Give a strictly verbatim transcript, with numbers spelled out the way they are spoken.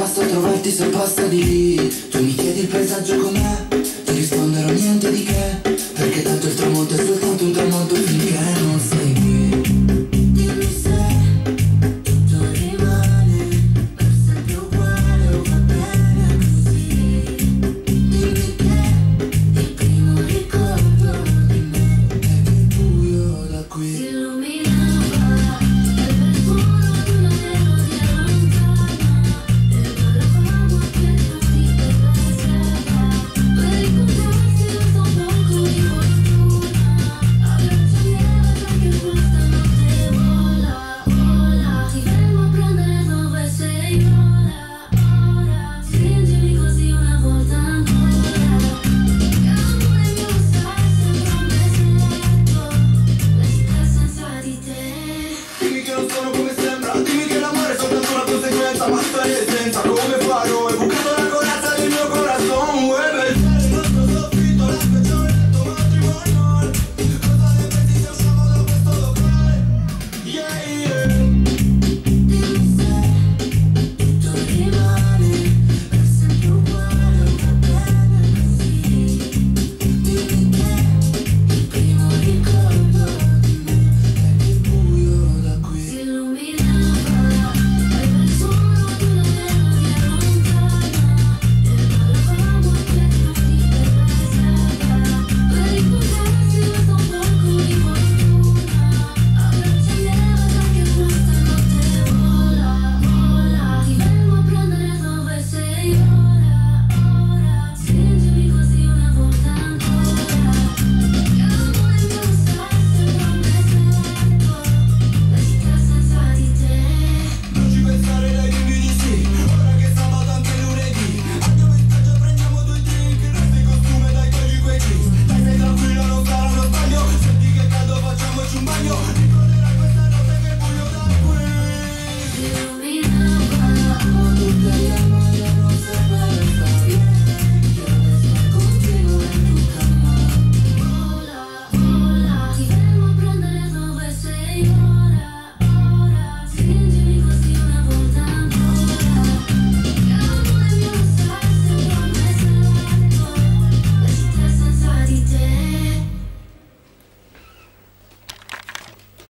passo a trovarti se passa di lì. Tu mi chiedi il paesaggio com'è, ti risponderò niente di che, perché tanto il tramonto è soltanto un tramonto finché non sei qui. Dimmi se tutto rimane per sempre uguale o va bene così. Dimmi che il primo ricordo di me è che il buio da qui si illuminava e per suono di una melodia lontana e ballavamo per tutti per la strada. Per incontrarsi basta un poco di fortuna, abbracciami perché questa notte vola, vola. Ti vengo a prendere dove sei ora, ora. Stringimi così una volta ancora. L'amore mio sai sembra un deserto, la città senza di te. Dimmi che non sono come sembra, dimmi che l'amore è soltanto una conseguenza, ma storia e senza.